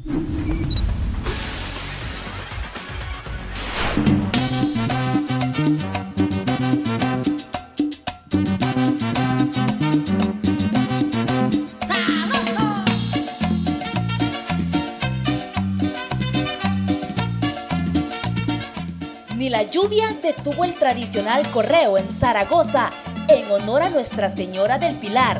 Ni la lluvia detuvo el tradicional correo en Zaragoza en honor a Nuestra Señora del Pilar.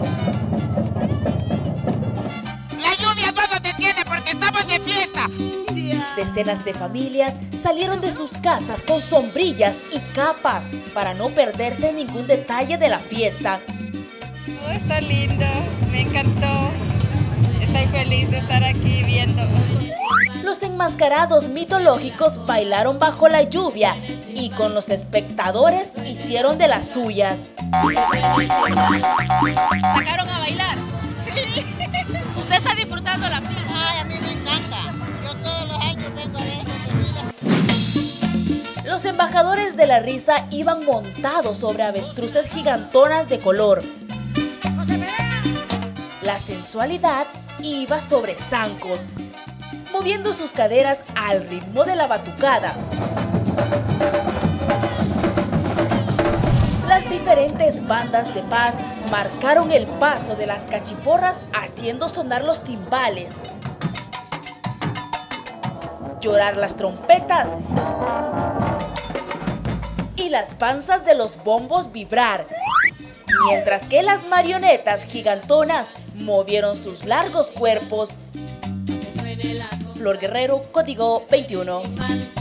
La lluvia no nos detiene porque estamos de fiesta. Decenas de familias salieron de sus casas con sombrillas y capas para no perderse ningún detalle de la fiesta. Oh, está lindo, me encantó. Estoy feliz de estar aquí viendo. Los enmascarados mitológicos bailaron bajo la lluvia y con los espectadores hicieron de las suyas. ¿Sacaron a bailar? Sí. ¿Usted está disfrutando la fiesta? Ay, a mí me encanta. Yo todos los años vengo a ver esta desfile. Los embajadores de la risa iban montados sobre avestruces gigantonas de color. La sensualidad iba sobre zancos, moviendo sus caderas al ritmo de la batucada. Las diferentes bandas de paz marcaron el paso de las cachiporras haciendo sonar los timbales, llorar las trompetas y las panzas de los bombos vibrar, mientras que las marionetas gigantonas movieron sus largos cuerpos. Flor Guerrero, Código 21.